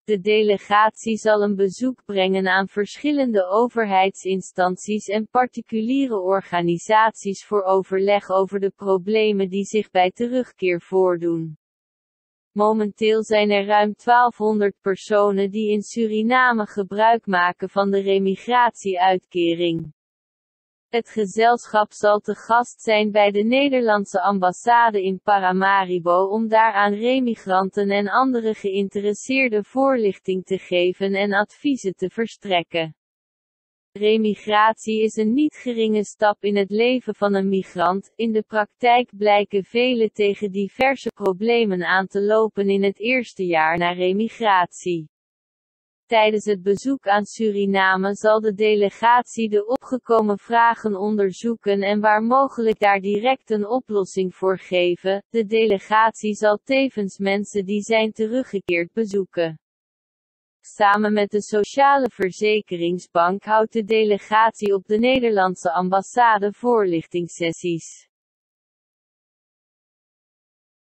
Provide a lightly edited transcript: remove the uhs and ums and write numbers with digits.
De delegatie zal een bezoek brengen aan verschillende overheidsinstanties en particuliere organisaties voor overleg over de problemen die zich bij terugkeer voordoen. Momenteel zijn er ruim 1200 personen die in Suriname gebruik maken van de remigratieuitkering. Het gezelschap zal te gast zijn bij de Nederlandse ambassade in Paramaribo om daar aan remigranten en andere geïnteresseerden voorlichting te geven en adviezen te verstrekken. Remigratie is een niet geringe stap in het leven van een migrant. In de praktijk blijken velen tegen diverse problemen aan te lopen in het eerste jaar na remigratie. Tijdens het bezoek aan Suriname zal de delegatie de opgekomen vragen onderzoeken en waar mogelijk daar direct een oplossing voor geven. De delegatie zal tevens mensen die zijn teruggekeerd bezoeken. Samen met de Sociale Verzekeringsbank houdt de delegatie op de Nederlandse ambassade voorlichtingssessies.